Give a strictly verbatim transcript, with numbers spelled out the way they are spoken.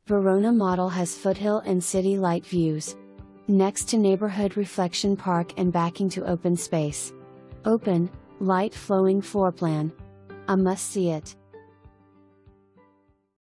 Verona model has foothill and city light views. Next to neighborhood reflection park and backing to open space. Open, light flowing floor plan. A must see it.